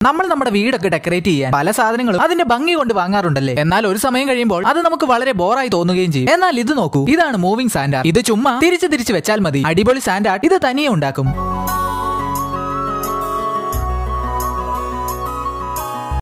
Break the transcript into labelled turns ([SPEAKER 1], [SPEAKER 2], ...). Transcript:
[SPEAKER 1] നമ്മൾ നമ്മുടെ വീടൊക്കെ ഡെക്കറേറ്റ് ചെയ്യാൻ പല സാധനങ്ങളും അതിന്റെ ഭംഗി കൊണ്ട് വാങ്ങാറുണ്ടല്ലേ. എന്നാൽ ഒരു സമയം കഴിയുമ്പോൾ അത് നമുക്ക് വളരെ ബോറായി തോന്നുകയും ചെയ്യും. എന്നാൽ ഇത് നോക്കൂ, ഇതാണ് മൂവിംഗ് സാൻഡ് ആർട്ട്. ഇത് ചുമ്മാ തിരിച്ച് വെച്ചാൽ മതി. അടിപൊളി സാൻഡ് ആർട്ട് ഇത് തനിയെ ഉണ്ടാക്കും.